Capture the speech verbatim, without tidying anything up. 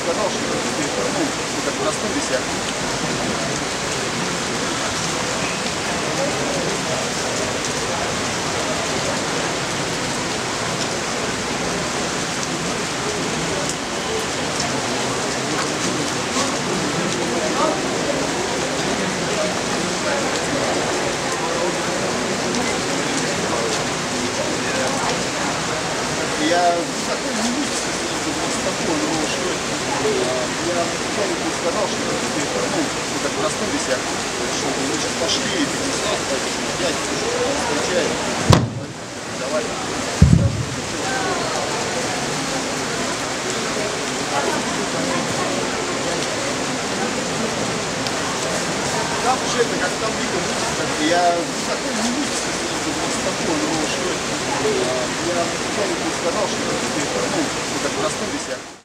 сказал, что это, ну, как в простом висят. Я такой не видел, с такой, ну что это? Я никому не сказал, что это, ну, как в простом висят. Что мы сейчас пошли, дядь, встречай. Давай. Там уже это, как там видел, я такой не видел, с такой, ну что это? Я никому не сказал, что это, ну, как в простом висят.